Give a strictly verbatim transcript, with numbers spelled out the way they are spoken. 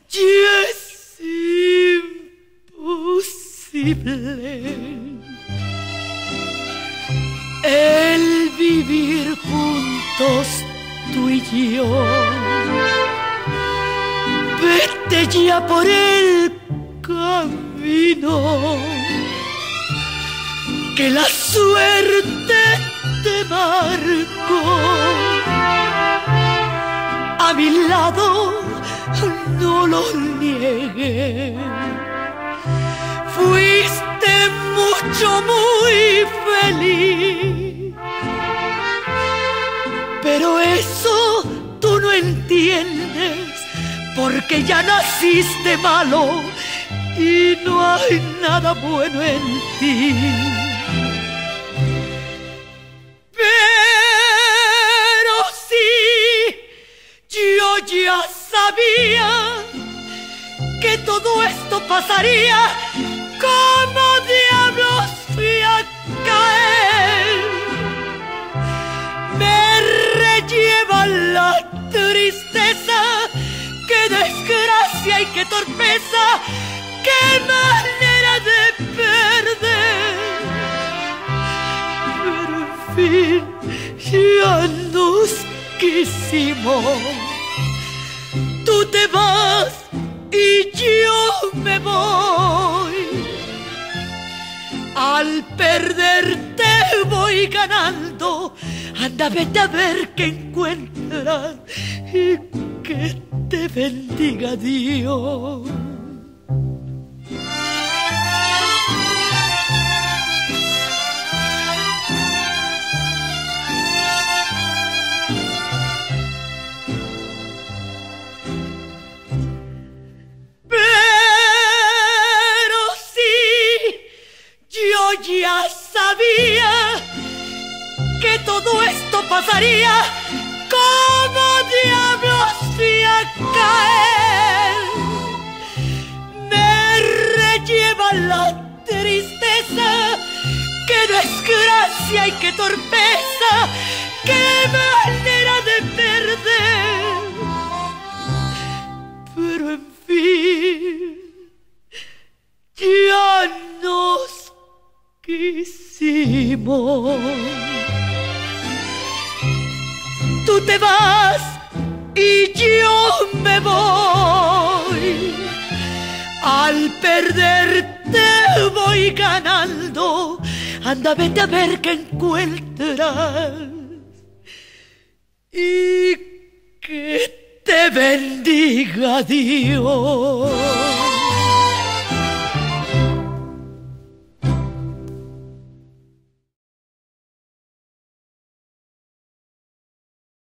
ya es imposible el vivir juntos tú y yo. Vete ya por el camino que la suerte te marcó. A mi lado no lo niegues, fuiste mucho, muy feliz, pero eso tú no entiendes, porque ya naciste malo y no hay nada bueno en ti. Pero sí, yo ya sabía que todo esto pasaría. ¿Cómo diablos fui a caer? Me relleva la tristeza. ¡Qué desgracia y qué torpeza! ¡Qué manera de perder! Pero en fin, ya nos quisimos. Tú te vas y yo me voy. Al perderte voy ganando. Anda, vete a ver qué encuentras y que te bendiga Dios. Pero sí, yo ya sabía que todo esto pasaría. ¿Cómo diablos fui a caer? Me relleva la tristeza. ¡Qué desgracia y qué torpeza! ¡Qué manera de perder! Pero en fin, ya nos quisimos. Tú te vas y yo me voy. Al perderte voy ganando. Anda, vete a ver qué encuentras y que te bendiga Dios.